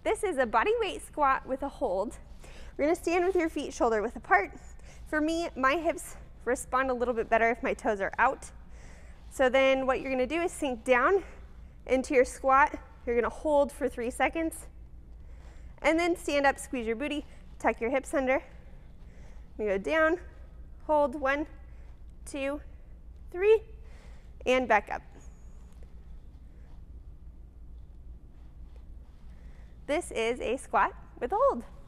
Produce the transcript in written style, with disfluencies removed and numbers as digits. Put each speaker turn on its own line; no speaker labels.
This is a body weight squat with a hold. We're gonna stand with your feet shoulder width apart. For me, my hips respond a little bit better if my toes are out. So then what you're gonna do is sink down into your squat. You're gonna hold for 3 seconds, and then stand up, squeeze your booty, tuck your hips under. You go down, hold, 1, 2, 3, and back up. This is a squat with a hold.